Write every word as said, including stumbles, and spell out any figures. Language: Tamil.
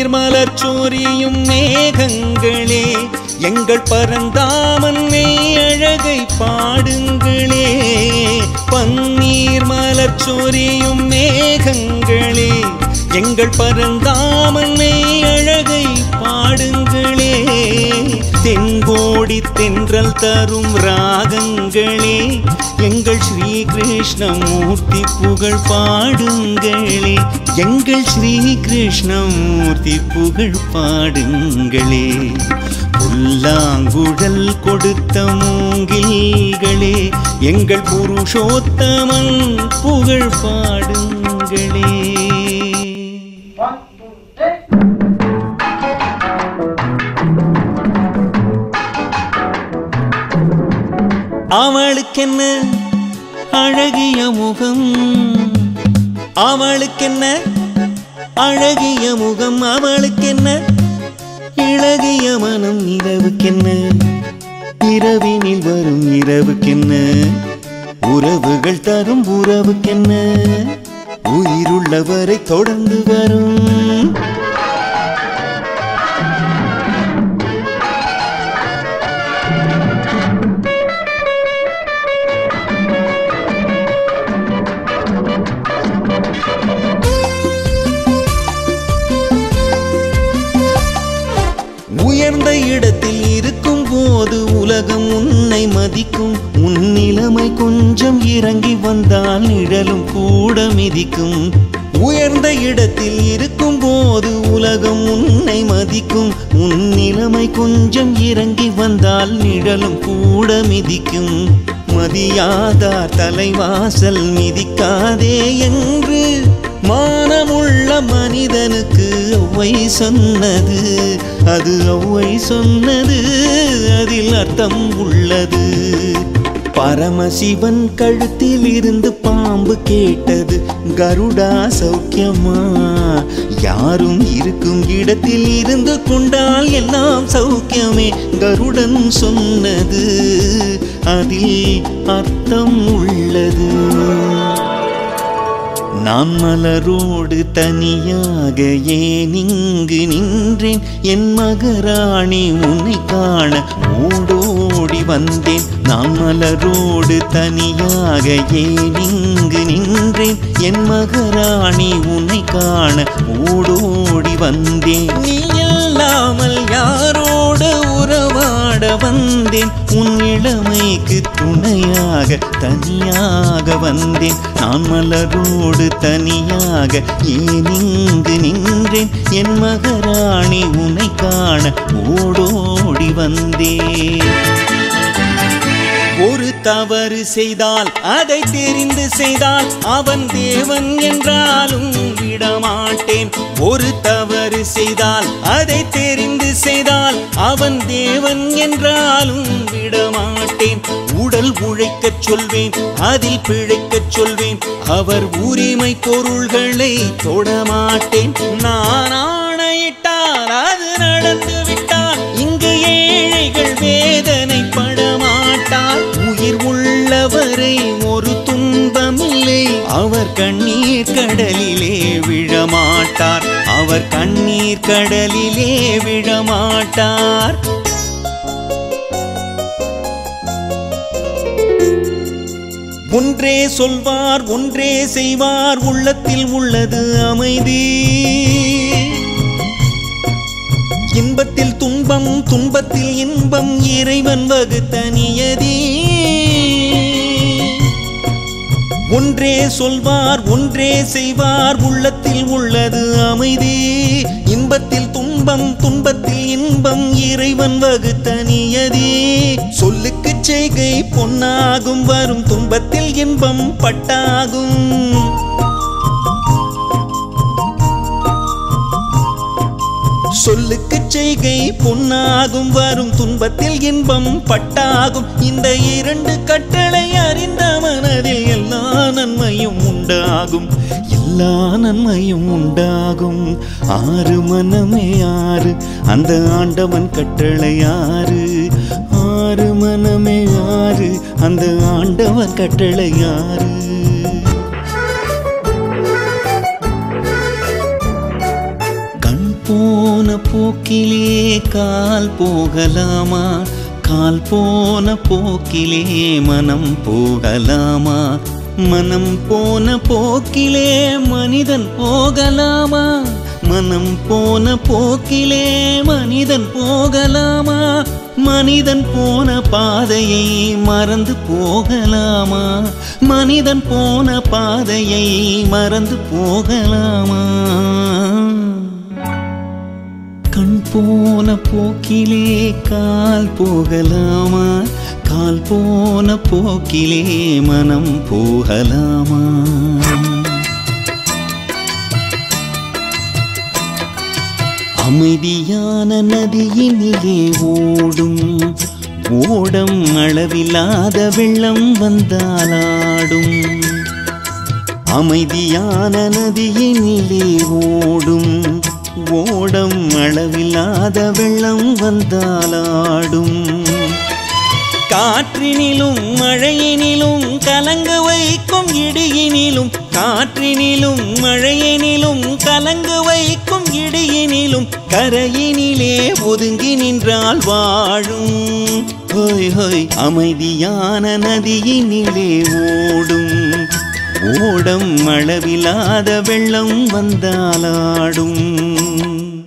பன்னீர் மலர் சொரியும் மேகங்களே எங்கள் பரந்தாமன் அழகை பாடுங்களே. பன்னீர் மலர் சொரியும் மேகங்களே எங்கள் பரந்தாமன் அழகை பாடுங்களே. தென்கோடி தென்றல் தரும் ராகங்களே எங்கள் ஸ்ரீ கிருஷ்ணமூர்த்தி புகழ் பாடுங்களே. எங்கள் ஸ்ரீ கிருஷ்ணமூர்த்தி புகழ் பாடுங்களே. புல்லாங்குழல் கொடுத்த மூங்கில்களே எங்கள் புருஷோத்தமன் புகழ் பாடுங்களே. அவளுக்கென்ன அழகிய முகம், அவளுக்கென்ன அழகிய முகம், அவளுக்கென்ன இளகிய மனம். இரவுக்கென்ன இரவினில் வரும் இரவுக்கென்ன உறவுகள் தரும் உறவுக்கென்ன உயிருள்ளவரை தொடர்ந்து வரும். உயர்ந்த இடத்தில் இருக்கும் போது உலகம் உன்னை மதிக்கும். உன் நிலைமை கொஞ்சம் இறங்கி வந்தால் நிழலும் கூட மிதிக்கும். உயர்ந்த இடத்தில் இருக்கும் போது உலகம் உன்னை மதிக்கும். உன் நிலைமை கொஞ்சம் இறங்கி வந்தால் நிழலும் கூட மிதிக்கும். மதியாதார் தலைவாசல் மிதிக்காதே என்று மானமுள்ள மனிதனுக்கு ஒளவை சொன்னது. அது ஒளவை சொன்னது, அதில் அர்த்தம் உள்ளது. பரமசிவன் கழுத்தில் இருந்து பாம்பு கேட்டது, கருடா சௌக்கியமா? யாரும் இருக்கும் இடத்தில் இருந்து கொண்டால் எல்லாம் சௌக்கியமே. கருடன் சொன்னது, அதில் அர்த்தம் உள்ளது. நான் மலரோடு தனியாக ஏன் இங்கு நின்றேன்? என் மகராணி உன்னை காண ஓடோடி வந்தேன். நான் மலரோடு தனியாக ஏன் இங்கு நின்றேன்? என் மகராணி உன்னை காண ஓடோடி வந்தேன். நீ இல்லாமல் யாரோடு உறவாட வந்தேன்? உன் இளமைக்கு துணையாக தனியாக வந்தேன். நான் மலரோடு தனியாக ஏன் இங்கு நின்றேன்? என் மகராணி உன்னை காண ஓடோடி வந்தேன். ஒரு தவறு செய்தால் அதை தெரிந்து செய்தால் அவன் தேவன் என்றாலும் விடமாட்டேன். ஒரு தவறு செய்தால் அதை தெரிந்து செய்தால் அவன் தேவன் என்றாலும் விடமாட்டேன். உடல் உழைக்கச் சொல்வேன், அதில் பிழைக்கச் சொல்வேன். அவர் உரிமை பொருள்களை தொடமாட்டேன். நான் ஆணையிட்டால் அது நடந்து விட்டால் இங்கு ஏழைகள் வேதனை படமாட்டார். உயிர் உள்ளவரை ஒரு துன்பமில்லை, அவர் கண்ணீர் கடலிலே விழமாட்டார். அவர் கண்ணீர் கடலிலே விழமாட்டார். ஒன்றே சொல்வார், ஒன்றே செய்வார், உள்ளத்தில் உள்ளது அமைதி. இன்பத்தில் துன்பம், துன்பத்தில் இன்பம், இறைவன் வகுத்த நியதி. ஒன்றே சொல்வார், ஒன்றே செய்வார், உள்ளத்தில் உள்ளது அமைதி. இன்பத்தில் துன்பம், துன்பத்தில் இன்பம், இறைவன் வகுத்த நியதி. சொல்லுக்கு செய்கை பொன்னாகும், வரும் துன்பத்தில் இன்பம் பட்டாகும். சொல்லுக்கு செய்கை பொன்னாகும், வரும் துன்பத்தில் இன்பம் பட்டாகும். இந்த இரண்டு கட்டளை அறிந்த மனதில் எல்லா நன்மையும் உண்டாகும், எல்லா நன்மையும் உண்டாகும். ஆறு மனமே ஆறு, அந்த ஆண்டவன் கட்டளை ஆறு. ஆறு மனமே ஆறு, அந்த ஆண்டவன் கட்டளை ஆறு. கண் போ போக்கிலே கால் போகலாமா கால் போன போக்கிலே மனம் போகலாமா மனம் போன போக்கிலே மனிதன் போகலாமா மனம் போன போக்கிலே மனிதன் போகலாமா மனிதன் போன பாதையை மறந்து போகலாமா மனிதன் போன பாதையை மறந்து போகலாமா கண் போன போக்கிலே கால் போகலாமா கால் போன போக்கிலே மனம் போகலாமா அமைதியான நதியினிலே ஓடும் ஓடம் அளவில்லாத வெள்ளம் வந்தாலாடும் அமைதியான நதியினிலே ஓடும் ஓடம் அளவில்லாத வெள்ளம் வந்தாலாடும் காற்றினிலும் மழையினிலும் கலங்க வைக்கும் இடியினிலும் காற்றினிலும் மழையினிலும் கலங்க வைக்கும் இடியினிலும் கரையினிலே ஒதுங்கி நின்றால் வாழும் ஹோய் ஹோய் அமைதியான நதியினிலே ஓடும் ஓடம் அளவில்லாத வெள்ளம் வந்தாலாடும்